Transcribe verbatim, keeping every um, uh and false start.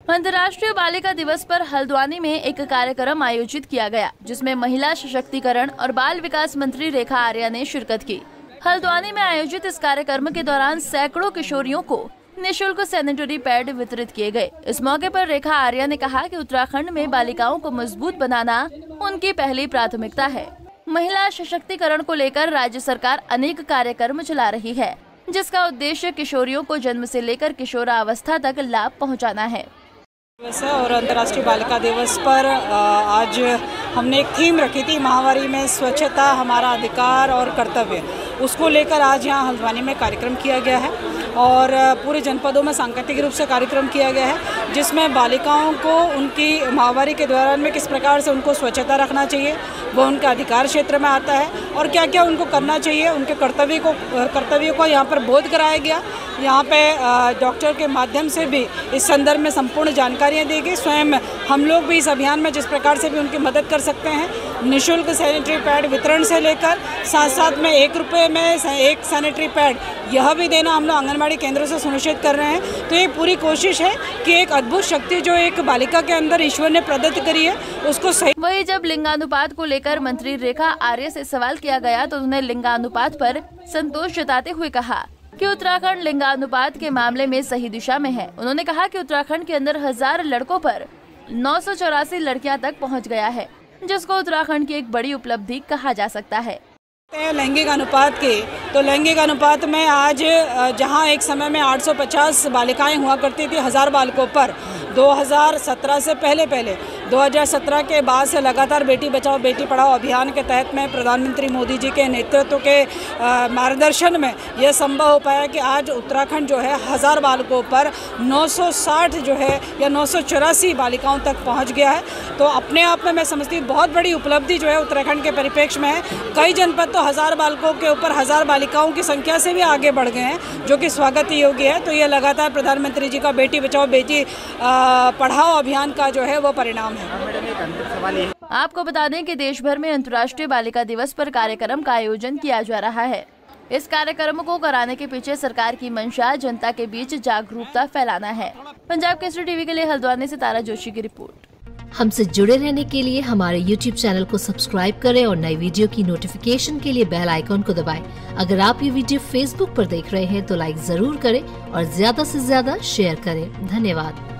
अंतर्राष्ट्रीय बालिका दिवस पर हल्द्वानी में एक कार्यक्रम आयोजित किया गया, जिसमें महिला सशक्तिकरण और बाल विकास मंत्री रेखा आर्या ने शिरकत की। हल्द्वानी में आयोजित इस कार्यक्रम के दौरान सैकड़ों किशोरियों को निःशुल्क सैनिटरी पैड वितरित किए गए। इस मौके पर रेखा आर्या ने कहा कि उत्तराखंड में बालिकाओं को मजबूत बनाना उनकी पहली प्राथमिकता है। महिला सशक्तिकरण को लेकर राज्य सरकार अनेक कार्यक्रम चला रही है, जिसका उद्देश्य किशोरियों को जन्म से लेकर किशोरावस्था तक लाभ पहुंचाना है। और अंतर्राष्ट्रीय बालिका दिवस पर आज हमने एक थीम रखी थी, महामारी में स्वच्छता हमारा अधिकार और कर्तव्य। उसको लेकर आज यहाँ हल्द्वानी में कार्यक्रम किया गया है और पूरे जनपदों में सांकेतिक रूप से कार्यक्रम किया गया है, जिसमें बालिकाओं को उनकी महामारी के दौरान में किस प्रकार से उनको स्वच्छता रखना चाहिए, वो उनका अधिकार क्षेत्र में आता है और क्या क्या उनको करना चाहिए, उनके कर्तव्य को कर्तव्यों को यहाँ पर बोध कराया गया। यहाँ पे डॉक्टर के माध्यम से भी इस संदर्भ में संपूर्ण जानकारियाँ दी गई। स्वयं हम लोग भी इस अभियान में जिस प्रकार से भी उनकी मदद कर सकते हैं, निःशुल्क सैनिटरी पैड वितरण से लेकर साथ साथ में एक रुपये में एक सैनिटरी पैड यह भी देना हम लोग आंगनबाड़ी केंद्रों से सुनिश्चित कर रहे हैं। तो ये पूरी कोशिश है कि एक अद्भुत शक्ति जो एक बालिका के अंदर ईश्वर ने प्रदत्त करी है उसको सही। वही जब लिंगानुपात को लेकर मंत्री रेखा आर्य से सवाल किया गया तो उन्होंने लिंगानुपात पर संतोष जताते हुए कहा कि उत्तराखंड लिंगानुपात के मामले में सही दिशा में है। उन्होंने कहा कि उत्तराखंड के अंदर हजार लड़कों पर नौ सौ चौरासी लड़कियां तक पहुंच गया है, जिसको उत्तराखंड की एक बड़ी उपलब्धि कहा जा सकता है। लैंगिक अनुपात के तो लैंगिक अनुपात में आज जहां एक समय में आठ सौ पचास बालिकाएं हुआ करती थी हजार बालकों पर, दो हज़ार सत्रह से पहले पहले दो हज़ार सत्रह के बाद से लगातार बेटी बचाओ बेटी पढ़ाओ अभियान के तहत में प्रधानमंत्री मोदी जी के नेतृत्व के मार्गदर्शन में यह संभव हो पाया कि आज उत्तराखंड जो है हज़ार बालकों पर नौ सौ साठ जो है या नौ सौ चौरासी बालिकाओं तक पहुंच गया है। तो अपने आप में मैं समझती हूँ बहुत बड़ी उपलब्धि जो है उत्तराखंड के परिप्रेक्ष्य में है। कई जनपद तो हज़ार बालकों के ऊपर हज़ार बालिकाओं की संख्या से भी आगे बढ़ गए हैं, जो कि स्वागत योग्य है। तो ये लगातार प्रधानमंत्री जी का बेटी बचाओ बेटी पढ़ाओ अभियान का जो है वो परिणाम है। आपको बता दें कि देश भर में अंतर्राष्ट्रीय बालिका दिवस पर कार्यक्रम का आयोजन किया जा रहा है। इस कार्यक्रम को कराने के पीछे सरकार की मंशा जनता के बीच जागरूकता फैलाना है। पंजाब केसरी टीवी के लिए हल्द्वानी से तारा जोशी की रिपोर्ट। हमसे जुड़े रहने के लिए हमारे यूट्यूब चैनल को सब्सक्राइब करें और नई वीडियो की नोटिफिकेशन के लिए बेल आइकॉन को दबाएं। अगर आप ये वीडियो फेसबुक पर देख रहे हैं तो लाइक जरूर करें और ज्यादा से ज्यादा शेयर करें। धन्यवाद।